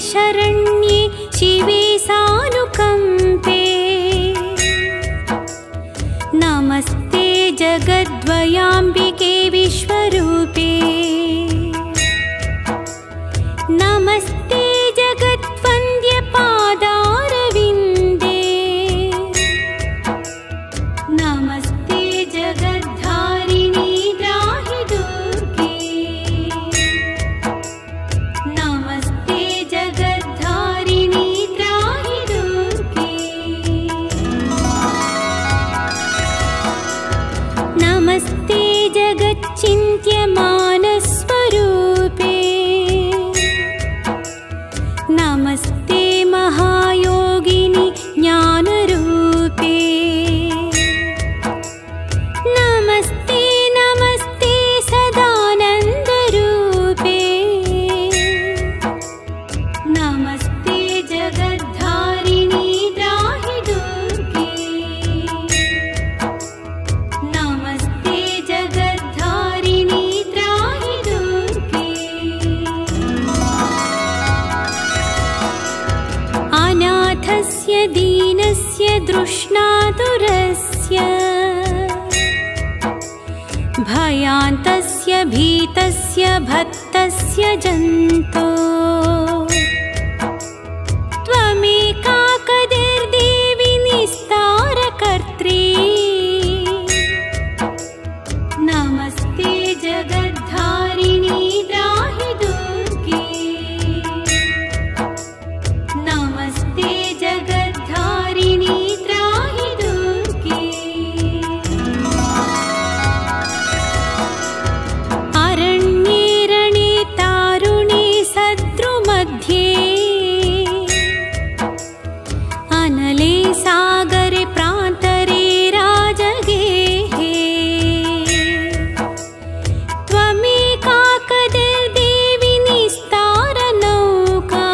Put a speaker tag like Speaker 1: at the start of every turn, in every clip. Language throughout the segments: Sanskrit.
Speaker 1: शरण्ये शिवे सानुकम्पे नमस्ते जगद्वयाम्बिके विश्वरूपे नमस्ते जगद्वन्द्यपादारविन्दे नमस्ते जगद्धारिणी त्राहि दुर्गे नमस्ते जगद्धारिणी त्राहि दुर्गे नमस्ते जगच्चिन्त्यमानस्वरूपे नमस्ते महायोगिनि ज्ञानरूपे नमस्ते नमस्ते सदानन्दरूपे नमस्ते जगद्धारिणी त्राहि दुर्गे नमस्ते जगद्धारिणी त्राहि दुर्गे अनाथस्य दीनस्य तृष्णातुरस्य भयान्तस्य भीतस्य भक्तस्य जन्तो त्वमेका कदिर्देवि निस्तारकर्त्री नमस्ते जगद्धारिणी त्राहि दुर्गे नमस्ते जगद्धारिणी त्राहि दुर्गे अरण्ये रणे तारुणे शत्रुमध्ये अनले सागरे प्रान्तरे राजगेहे त्वमेका कदिर्देवि निस्तारनौका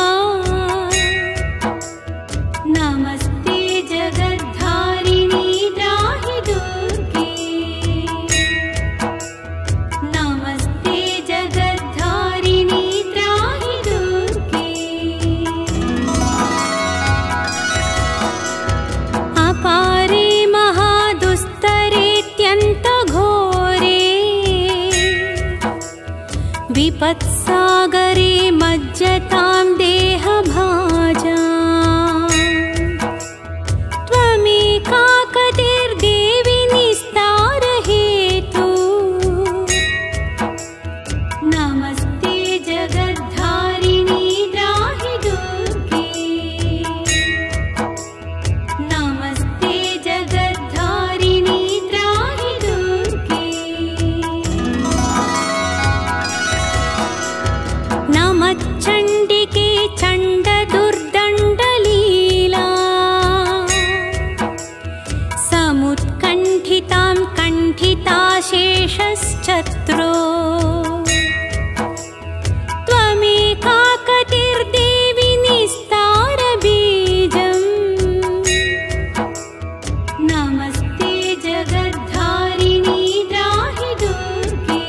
Speaker 1: नमस्ते जगद्धारिणी त्राहि दुर्गे नमस्ते जगद्धारिणी त्राहि दुर्गे अपारे महादुस्तरेऽत्यन्तघोरे विपत्सागरे मज्जतां देहभाजा त्वमेका कदिर्देवि निस्तारहेतु नमस्ते जगद्धारिणी त्राहि दुर्गे नमस्ते जगद्धारिणी त्राहि दुर्गे नमश्चण्डिके चण्डदुर्दण्डलीला समुत्कण्ठितां कण्ठिताशेषश्चत्रो त्वमेका कदिर्देवि निस्तारबीजम् नमस्ते जगद्धारिणी त्राहि दुर्गे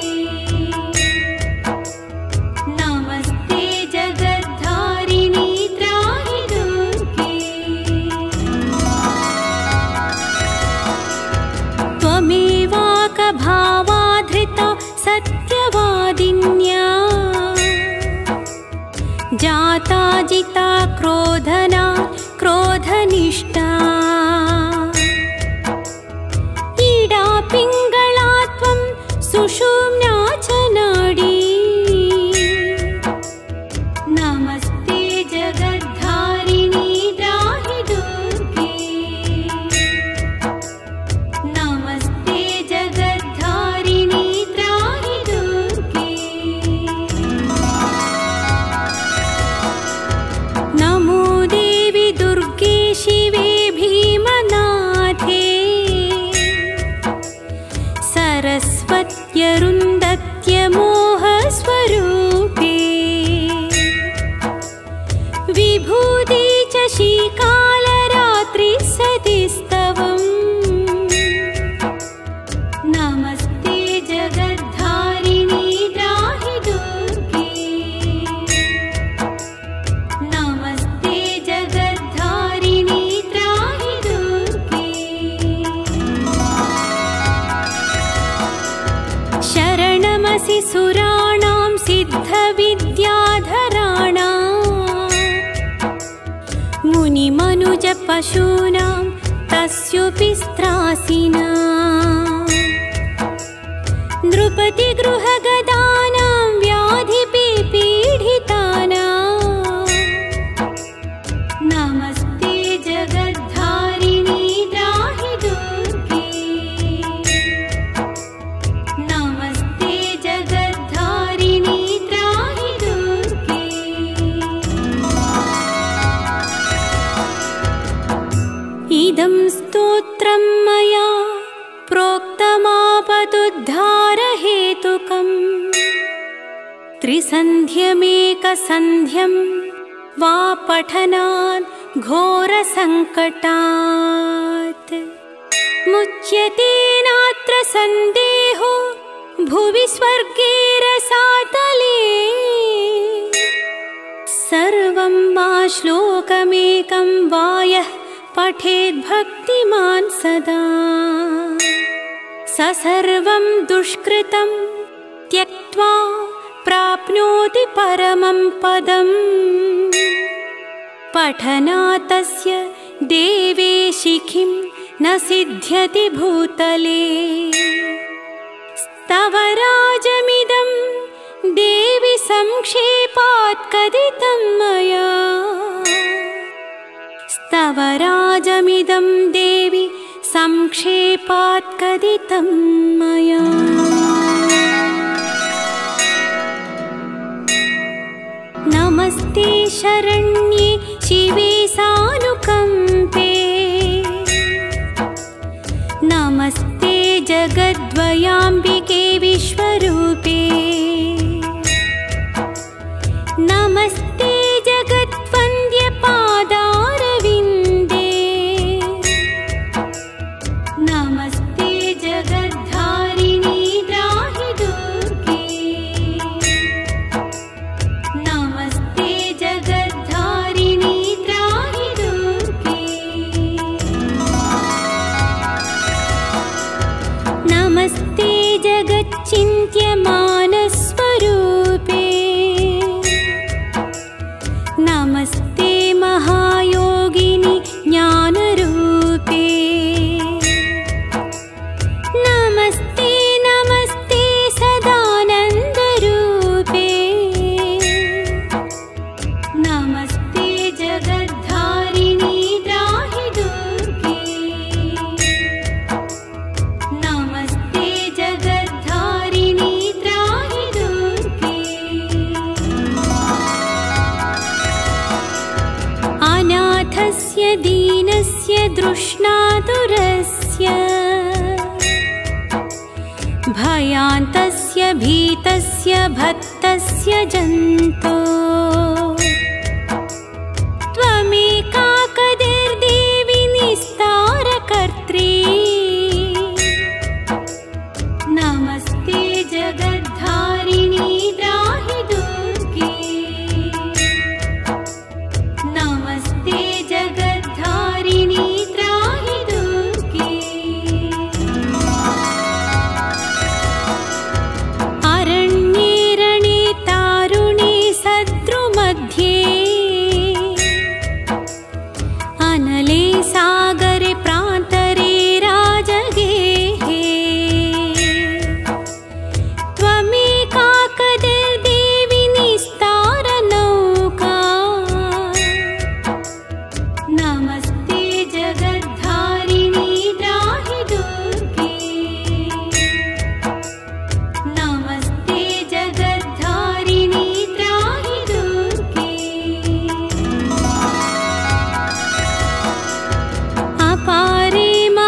Speaker 1: नमस्ते जगद्धारिणी त्राहि दुर्गे त्वमेवाकभावाधृता सत्यवादिन्या जाता जिता क्रोधना क्रोधनिष्ठा इडा पिङ्गला त्वं सुषुम्ना च नाडी नमस्ते जगद्धारिणी त्राहि दुर्गे नमस्ते जगद्धारिणी त्राहि दुर्गे नमो सुराणां सिद्धविद्याधराणां मुनिमनुजपशूनां तस्योऽपि स्त्रासिनां नृपतिगृहगदानां व्याधिपीडितानां नमस्ते जगद्धारिणी त्राहि दुर्गे नमस्ते जगद्धारिणी त्राहि दुर्गे इदं स्तोत्रं मया प्रोक्तमापदुद्धारहेतुकम् त्रिसन्ध्यमेकसन्ध्यं वा पठनात् घोरसङ्कटात् मुच्यते नात्र सन्देहो भुवि स्वर्गे रसातले सर्वं वा श्लोकमेकं वा यः पठेद्भक्तिमान् सदा स सर्वं दुष्कृतं त्यक्त्वा प्राप्नोति परमं पदम् पठनात् तस्य देवेशिखिं न सिद्ध्यति भूतले स्तवराजमिदं देवि संक्षेपात् कथितं मया स्तवराजमिदं देवि संक्षेपात् कथितं मया नमस्ते शरण्ये शिवे सानुकम्पे नमस्ते जगद्वयाम्बिके विश्वरूपे नमस्ते जगद्वन्द्यपादारविन्दे नमस्ते जगद्धारिणी त्राहि दुर्गे नमस्ते जगद्धारिणी त्राहि दुर्गे नमस्ते जगच्चिन्त्यमानस्वरूपे नमस्ते महायोगिनि ज्ञानरूपे नमस्ते नमस्ते सदानन्दरूपे नमस्ते जगद्धारिणी त्राहि दुर्गे नमस्ते जगद्धारिणी त्राहि दुर्गे अनाथस्य दीनस्य दृष्णातुरस्य भयान्तस्य भीतस्य भक्तस्य जन्तो त्वमेका कदिर्देवि निस्तारकर्त्री नमस्ते जगद्धारिणी त्राहि दुर्गे नमस्ते जगद्धारिणी त्राहि दुर्गे अरण्ये रणे तारुणे सद्रुमध्ये अनले सागरे प्रान्तरे राजगेहे त्वमेका कदिर्देवि निस्तारनौका नमस्ते जगद्धारिणी त्राहि दुर्गे नमस्ते जगद्धारिणी त्राहि दुर्गे अपारे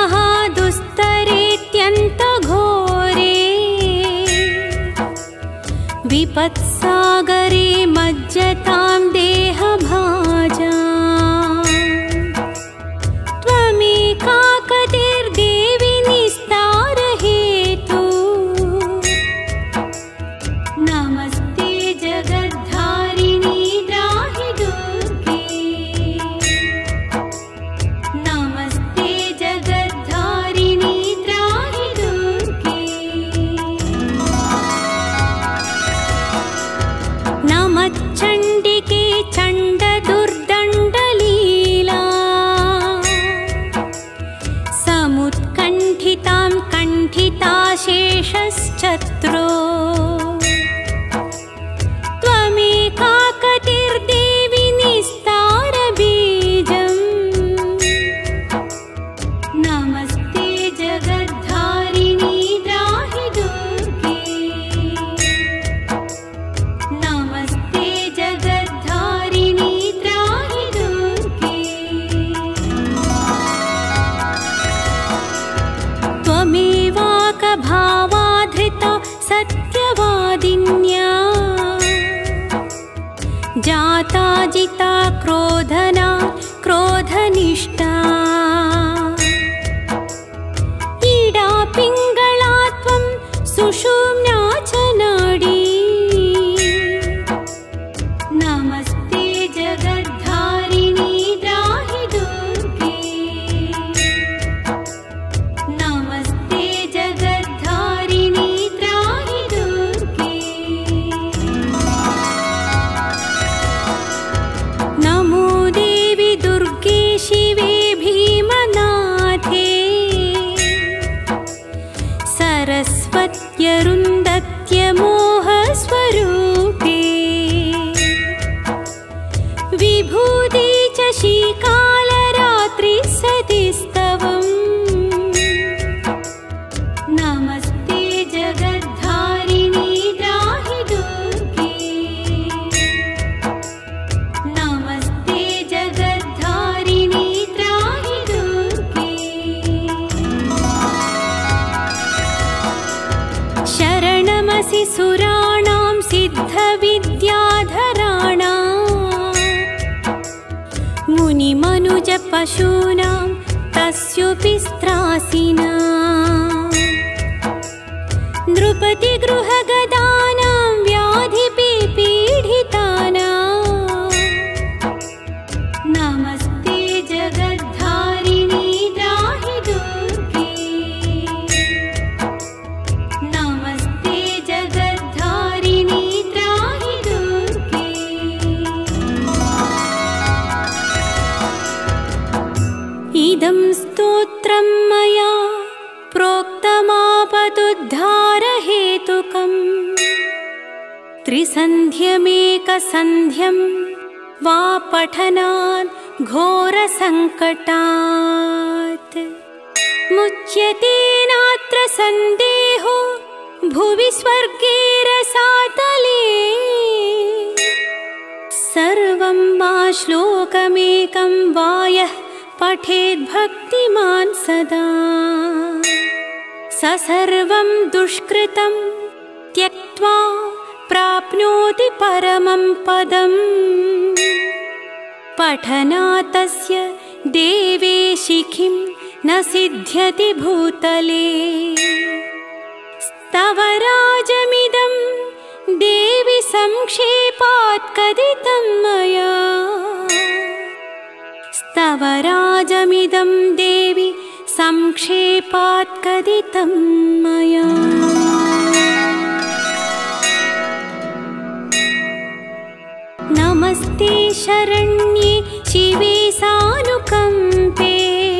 Speaker 1: महादुस्तरेत्यन्तघोरे विपत्सागरे मज्जतां देहभाजा त्वमेका कदिर्देवि निस्तारहेतु नमस्ते जगद्धारिणी त्राहि दुर्गे नमस्ते जगद्धारिणी त्राहि दुर्गे यशश्चत्रो त्वमेका कतिर्देवि निस्तारबीजम् नमस्ते जगद्धारिणी त्राहि दुर्गे नमस्ते जगद्धारिणी त्राहि दुर्गे त्वमेवाकभावाधृता सत्यवादिन्या जाता जिता क्रोधना क्रोधनिष्ठा ईडा पिङ्गला त्वं सुषुम्ना च नाडी नमस्ते जगद्धारिणी त्राहि दुर्गे नमस्ते जगद्धारिणी त्राहि दुर्गे नमो देवि दुर्गे शिवे भीमनाथे सरस्वत्यरुन्धत्य मोहस्वरूपे विभूति च शीकालरात्रिसतिस्तवम् नमस्ते जगद्धारिणी त्राहि दुर्गे नमस्ते जगद्धारिणी त्राहि दुर्गे शरणमसि सुराणां सिद्धविद्याधराणां मुनिमनुजपशूनां तस्योऽपिस्त्रासिनां नृपतिगृहगदानां व्याधिपीडितानां नमस्ते जगद्धारिणी त्राहि दुर्गे नमस्ते जगद्धारिणी त्राहि दुर्गे इदं स्तोत्रं मया प्रोक्तमापदुद्धारहेतुकम् त्रिसन्ध्यमेकसन्ध्यं वा पठनात् घोरसङ्कटात् मुच्यते नात्र सन्देहो भुवि स्वर्गे रसातले सर्वं वा श्लोकमेकं वा यः पठेद्भक्तिमान् सदा स सर्वं दुष्कृतं त्यक्त्वा प्राप्नोति परमं पदम् पठनात् तस्य देवेशि किं न सिद्ध्यति भूतले स्तवराजमिदं देवि संक्षेपात् कथितं मया स्तवराजमिदं देवि संक्षेपात् कथितं मया नमस्ते शरण्ये शिवे सानुकम्पे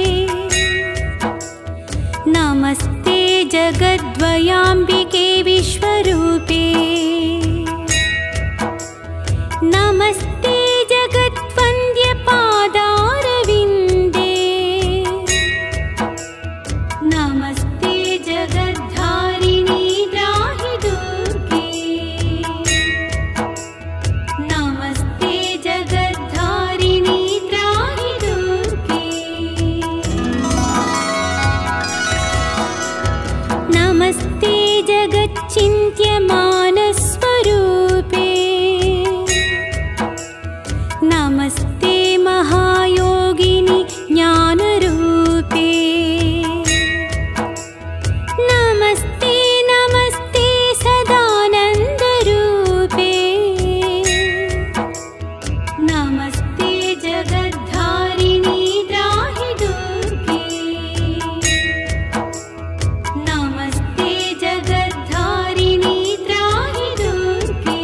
Speaker 1: नमस्ते जगद्वयाम्बिके विश्वरूपे नमस्ते जगद्वन्द्यपादारविन्दे नमस्ते जगद्धारिणी त्राहि दुर्गे नमस्ते जगद्धारिणी त्राहि दुर्गे नमस्ते जगच्चिन्त्यमानस्वरूपे नमस्ते महायोगिनि ज्ञानरूपे नमस्ते नमस्ते सदानन्दरूपे नमस्ते जगद्धारिणी त्राहि दुर्गे नमस्ते जगद्धारिणी त्राहि दुर्गे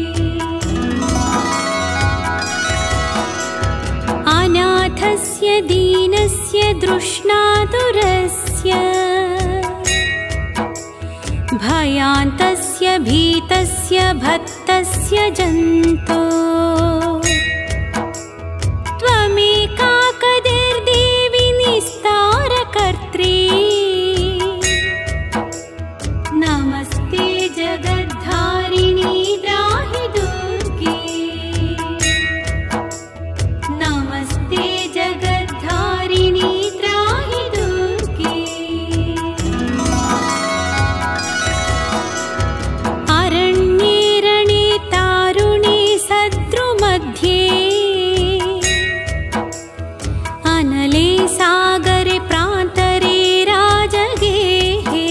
Speaker 1: अनाथस्य दीनस्य दृष्णातुरस्य भयान्तस्य भीतस्य भक्तस्य जन्तो त्वमेका कदिर्देवी निस्तारकर्त्री नमस्ते जगद्धारिणी त्राहि दुर्गे नमस्ते जगद्धारिणी त्राहि दुर्गे अरण्ये रणे तारुणे सद्रुमध्ये अनले सागरे प्रान्तरे राजगेहे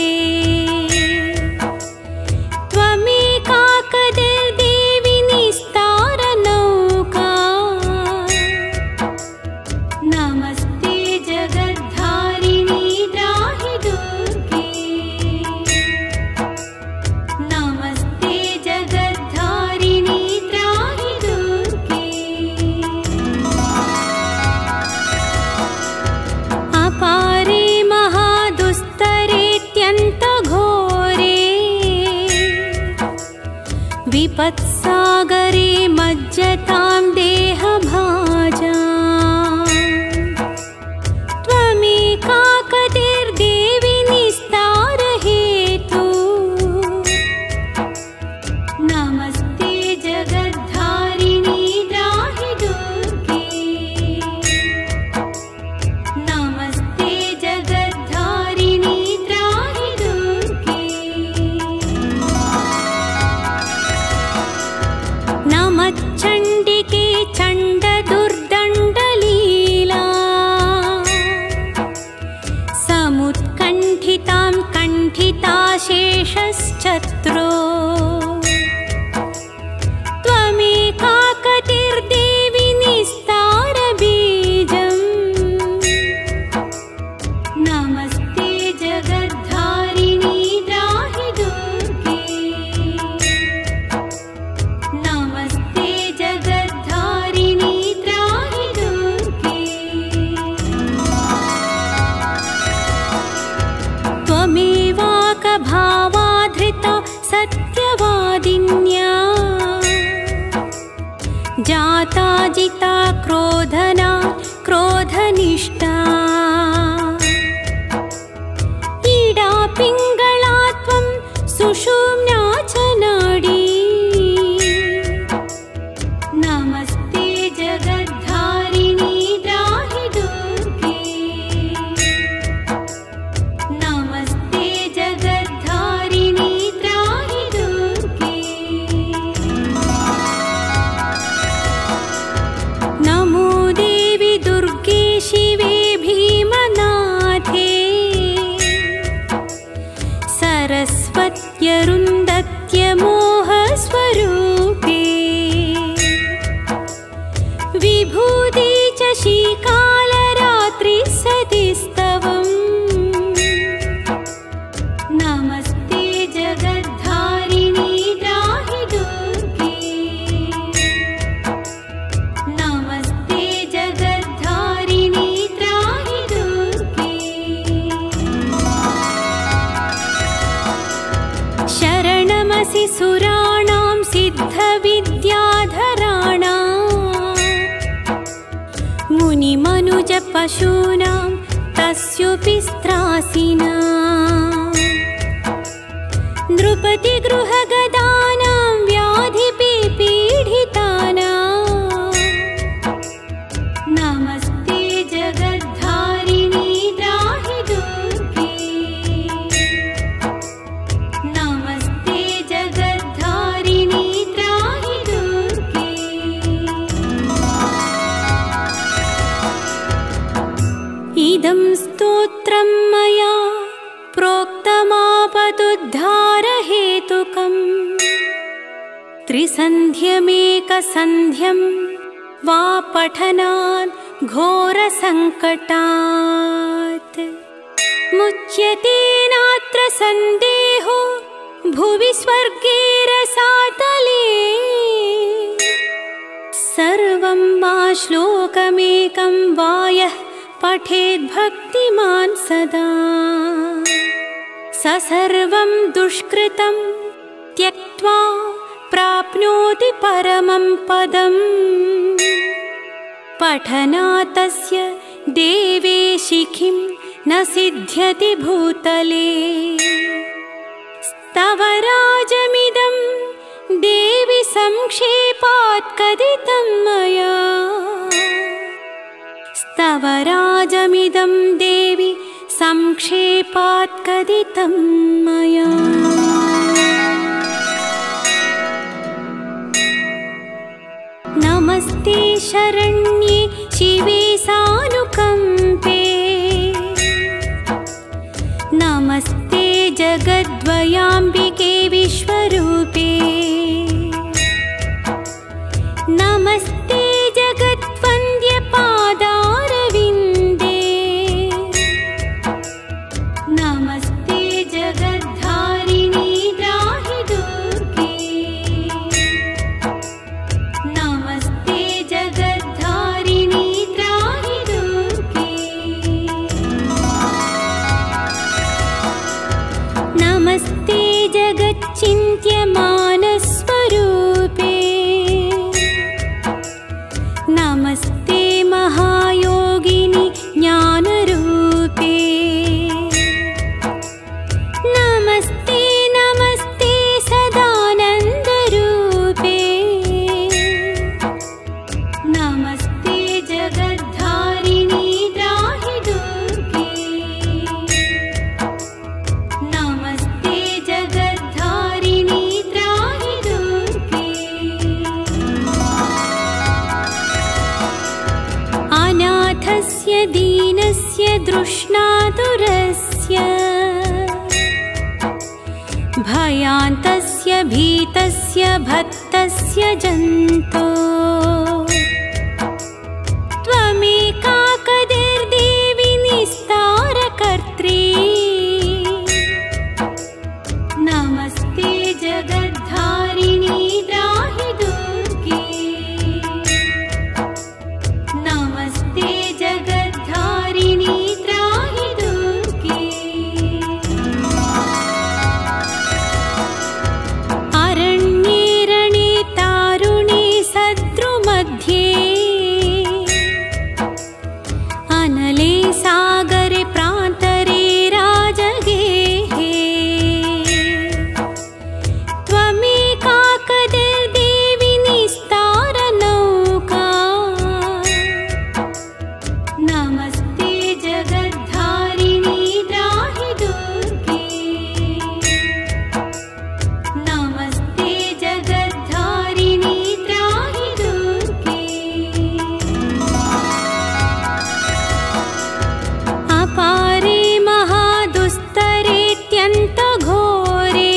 Speaker 1: त्वमेका कदिर्देवी निस्तारनौका नमस्ते जगद्धारिणी त्राहि दुर्गे नमस्ते जगद्धारिणी त्राहि दुर्गे अपारे महादुस्तरेत्यन्तघोरे विपत्सागरे मज्जतां देहभाजा त्वमेका कदिर्देवी निस्तारहेतु नमस्ते जगद्धारिणी त्राहि दुर्गे नमस्ते जगद्धारिणी त्राहि दुर्गे नमश्चण्डिके चण्डदुर्दण्डलीला समुत्कण्ठितां कण्ठिताशेषश्चत्रो त्वमेका कदिर्देवी निस्तारबीजम् नमस्ते जगद्धारिणी त्राहि दुर्गे नमस्ते जगद्धारिणी त्राहि दुर्गे त्वमेवाकभावाधृता सत्यवादिन्या जाता जिता क्रोधना क्रोधनिष्ठा ईडा पिङ्गला त्वं सुषुम्ना च नाडी नमस्ते जगद्धारिणी त्राहि दुर्गे नमस्ते जगद्धारिणी त्राहि दुर्गे नमो देवी दुर्गे शिवे भीमनाथे सरस्वत्यरुन्धत्य मोहस्वरूपे विभूति च शीकालरात्रिसतिस्तवम् नमस्ते जगद्धारिणी त्राहि दुर्गे नमस्ते जगद्धारिणी त्राहि दुर्गे शरणमसि सुराणां सिद्धविद्याधराणां मुनिमनुजपशूनां तस्योऽपि स्त्रासिना नृपतिगृहगदानां व्याधिपीडितानां नमस्ते जगद्धारिणी त्राहि दुर्गे नमस्ते जगद्धारिणी त्राहि दुर्गे इदं स्तोत्रं मया प्रोक्तमापदुद्धारहेतुकम् त्रिसन्ध्यमेकसन्ध्यं वा पठनात् घोरसङ्कटात् मुच्यते नात्र सन्देहो भुवि स्वर्गे रसातले सर्वं वा श्लोकमेकं वा यः पठेद् भक्तिमान् सदा सर्वं दुष्कृतं त्यक्त्वा प्राप्नोति परमं पदम् पठनातस्य देवे शिखिं न सिद्ध्यति भूतले स्तवराजमिदं देवि संक्षेपात् कथितं मया स्तवराजमिदं देवि संक्षेपात् कथितं मया। नमस्ते शरण्ये शिवे सानुकम्पे नमस्ते जगद्वयाम्बिके विश्वरूपे नमस्ते जगद्वन्द्यपादारविन्दे नमस्ते जगद्धारिणी द्राहि दुर्गे नमस्ते जगद्धारिणी द्राहि दुर्गे नमस्ते जगच्चिन्त्यमानस्वरूपे नमस्ते महायोगिनि ज्ञानरूपे नमस्ते नमस्ते सदानन्दरूपे नमस्ते जगद्धारिणी द्राहि दुर्गे नमस्ते जगद्धारिणी द्राहि दुर्गे अनाथस्य दीनस्य तृष्णातुरस्य भयान्तस्य भीतस्य भक्तस्य जन्तो त्वमेका कदिर्देवि निस्तारकर्त्री नमस्ते जगद्धारिणी द्राहि दुर्गे नमस्ते जगद्धारिणी द्राहि दुर्गे अरण्ये रणे तारुणे सद्रुमध्ये अनले सागरे प्रान्तरे राजगेहे त्वमेका कदिर्देवि निस्तारनौका नमस्ते जगद्धारिणी द्राहि दुर्गे नमस्ते जगद्धारिणी द्राहि दुर्गे अपारे महादुस्तरेत्यन्तघोरे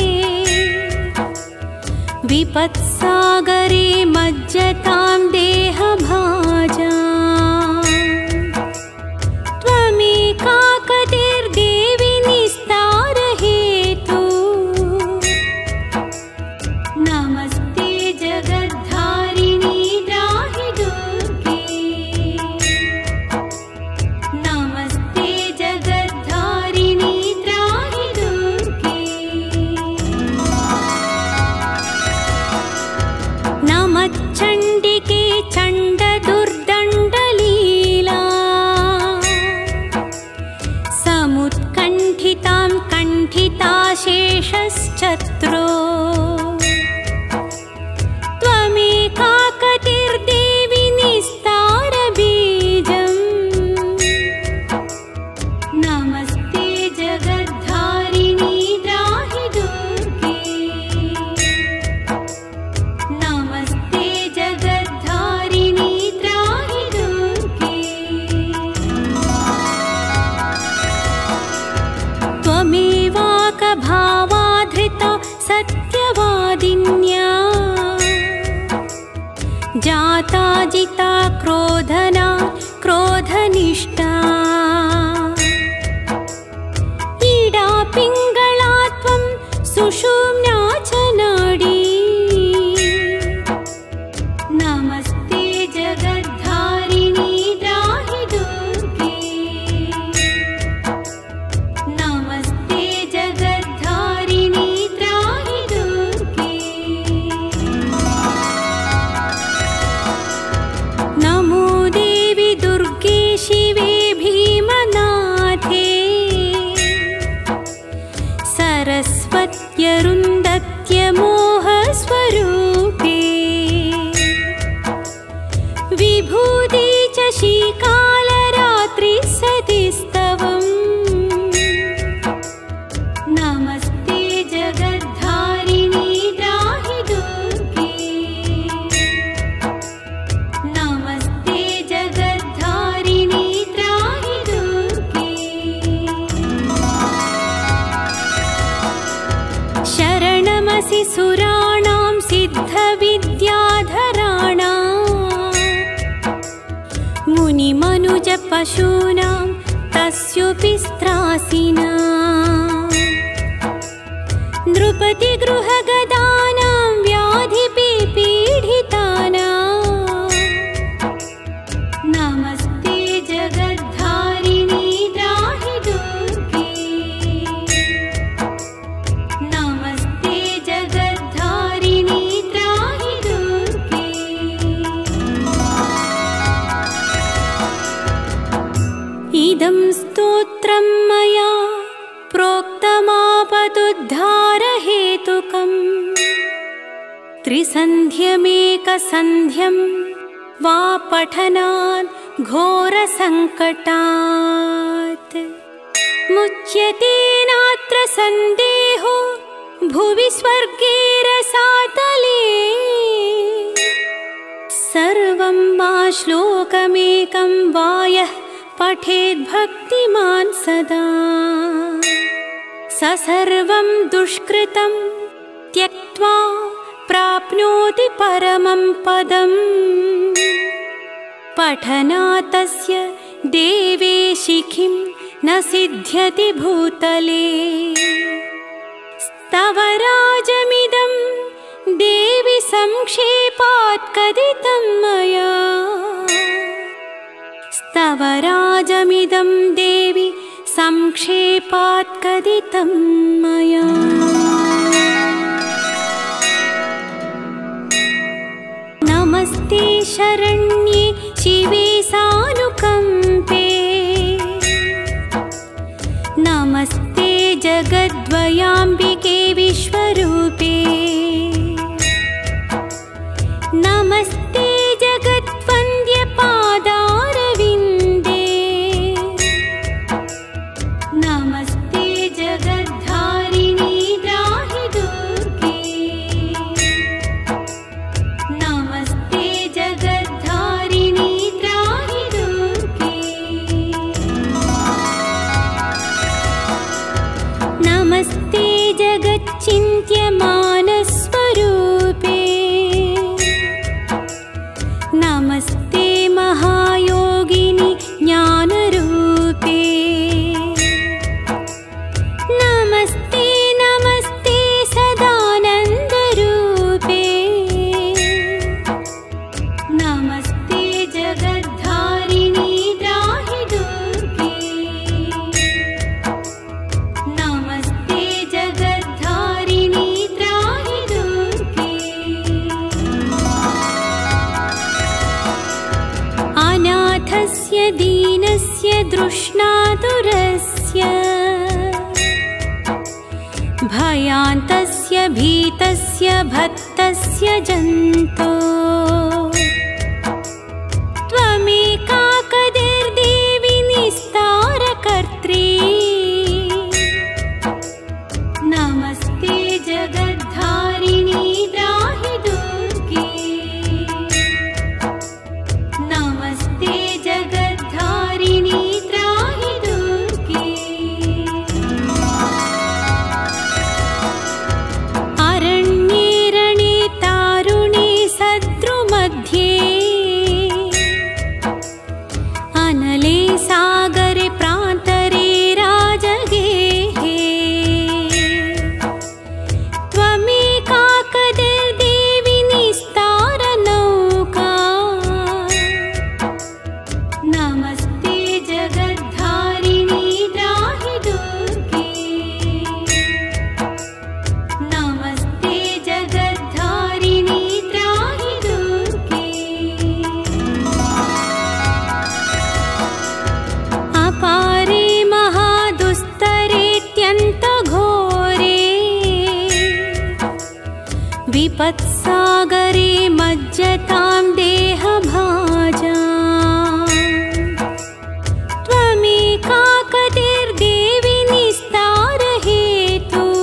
Speaker 1: विपत्सागरे मज्जतां देहभाजा त्वमेका कदिर्देवि निस्तारहेतु नमस्ते जगद्धारिणी द्राहि दुर्गे नमस्ते जगद्धारिणी द्राहि दुर्गे नमश्चण्डिके चण्डदुर्दण्डलीला समुत्कण्ठितां कण्ठिताशेषश्चत्रो त्वमेका कदिर्देवि निस्तारबीजम् नमस्ते जगद्धारिणी द्राहि दुर्गे नमस्ते जगद्धारिणी द्राहि दुर्गे त्वमेवाकभावाधृता सत्यवादिन्या जाता जिता क्रोधना क्रोधनिष्ठा इडा पिङ्गला त्वं सुषुम्ना च नाडी नमस्ते जगद्धारिणी द्राहि दुर्गे नमस्ते पशूनां तस्योऽपि स्त्रासिना नृपतिगृहगदानां व्याधिपीडितानां नमस्ते जगद्धारिणी त्राहि दुर्गे नमस्ते जगद्धारिणी त्राहि दुर्गे इदं स्तोत्रं मया प्रोक्तमापदुद्धारहेतुकम् त्रिसन्ध्यमेकसन्ध्यं वा पठनात् घोरसङ्कटात् मुच्यते नात्र सन्देहो भुवि स्वर्गे रसातले सर्वं वा श्लोकमेकं वा यः पठेद्भक्तिमान् सदा स सर्वं दुष्कृतं त्यक्त्वा प्राप्नोति परमं पदम् पठनात् तस्य देवेशिखिं न सिद्ध्यति भूतले स्तवराजमिदं देवि संक्षेपात् कथितं मया स्तवराजमिदं देवि संक्षेपात् कथितं मया नमस्ते शरण्ये शिवे सानुकम्पे नमस्ते जगद्वयाम्बिके विश्वरूपे नमस्ते जगद्वन्द्यपादारविन्दे नमस्ते जगद्धारिणी त्राहि दुर्गे नमस्ते जगद्धारिणी त्राहि दुर्गे नमस्ते जगच्चिन्त्यमानस्वरूपे नमस्ते महायोगिनि ज्ञानरूपे नमस्ते नमस्ते सदानन्दरूपे नमस्ते जगद्धारिणी त्राहि दुर्गे नमस्ते जगद्धारिणी त्राहि दुर्गे अनाथस्य दीनस्य तृष्णातुरस्य भयान्तस्य भीतस्य भक्तस्य जन्तो त्वमेका कदिर्देवि निस्तारकर्त्री नमस्ते जगद्धारिणी त्राहि दुर्गे नमस्ते जगद्धारिणी त्राहि दुर्गे अरण्ये रणे तारुणे सद्रुमध्ये अनले सागरे प्रान्तरे राजगेहे त्वमेका कदिर्देवि निस्तारनौका नमस्ते जगद्धारिणी त्राहि दुर्गे नमस्ते जगद्धारिणी त्राहि दुर्गे अपारे महादुस्तरेत्यन्तघोरे विपत्सागरे मज्जतां देहभाजा त्वमेका कदिर्देवि निस्तारहेतु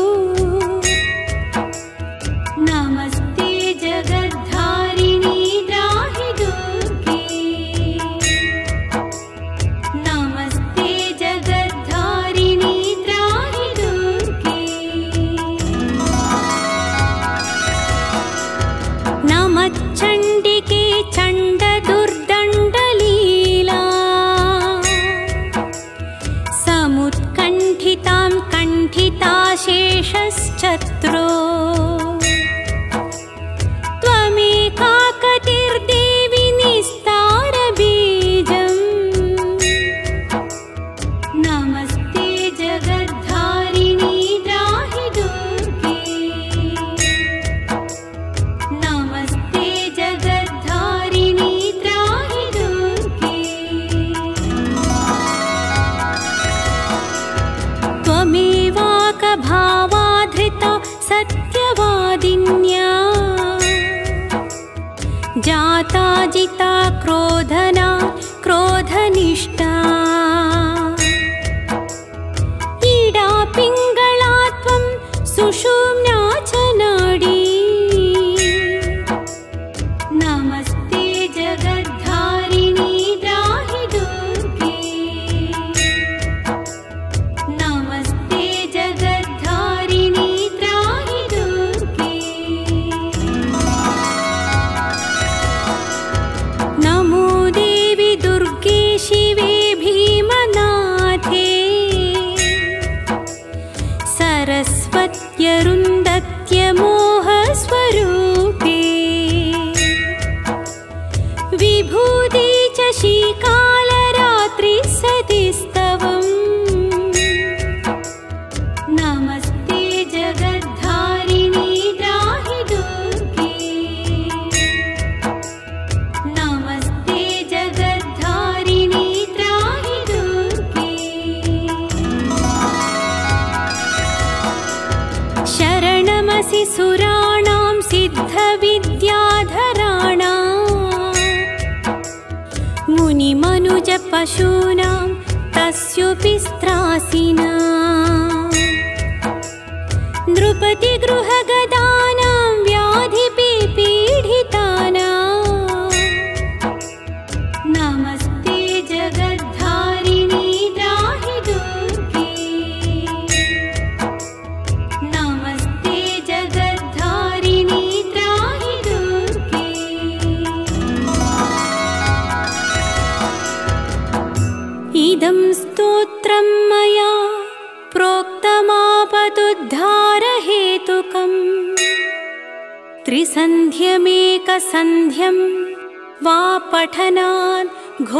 Speaker 1: नमस्ते जगद्धारिणी त्राहि दुर्गे नमस्ते जगद्धारिणी त्राहि दुर्गे त्वमुत्कण्ठितां कण्ठिताशेषश्चत्रो त्वमेका कतिर्देवि निस्तारबीजम् नमस्ते जगद्धारिणी त्राहि दुर्गे नमस्ते जगद्धारिणी त्राहि दुर्गे त्वमेवाकभावाधृता सत्यवादिन्या जाता जिता क्रोधना क्रोधनिष्ठा ईडा पिङ्गला त्वं सुषुम्ना च नाडी नमस्ते जगद्धारिणी त्राहि दुर्गे नमस्ते जगद्धारिणी त्राहि दुर्गे नमो देवि दुर्गे शिवे भीमनाथे सरस्वत्यरुन्धत्यमोहस्वरूपे विभूति च शीकालरात्रिसतिस्तवम् नमस्ते जगद्धारिणी त्राहि दुर्गे नमस्ते जगद्धारिणी त्राहि दुर्गे शरणमसि सुराणां सिद्धविद्याधराणां मुनिमनुजपशूनां तस्योऽपि स्त्रासिना नृपतिगृहगदानां व्याधिपीडितानां नमस्ते जगद्धारिणी त्राहि दुर्गे नमस्ते जगद्धारिणी त्राहि दुर्गे इदं स्तोत्रं मया प्रोक्तमापदुद्धारहेतुकम् त्रिसन्ध्यमेकसन्ध्यं वा पठनात्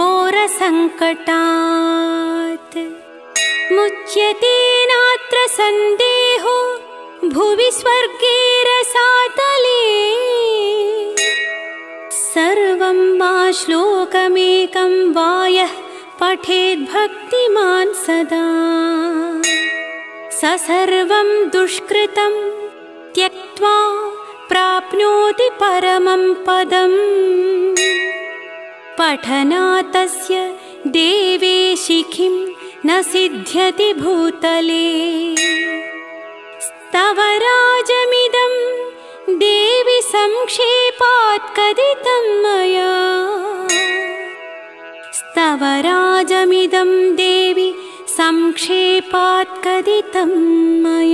Speaker 1: घोरसङ्कटात् मुच्यते नात्र सन्देहो भुवि स्वर्गे रसातले सर्वं वा श्लोकमेकं वा यः पठेद् भक्तिमान् सदा स सर्वं दुष्कृतं त्यक्त्वा प्राप्नोति परमं पदम् पठनात् तस्य देवेशि किं न सिद्ध्यति भूतले स्तवराजमिदं देवि संक्षेपात् कथितं मया स्तवराजमिदं देवि संक्षेपात् कथितं मया।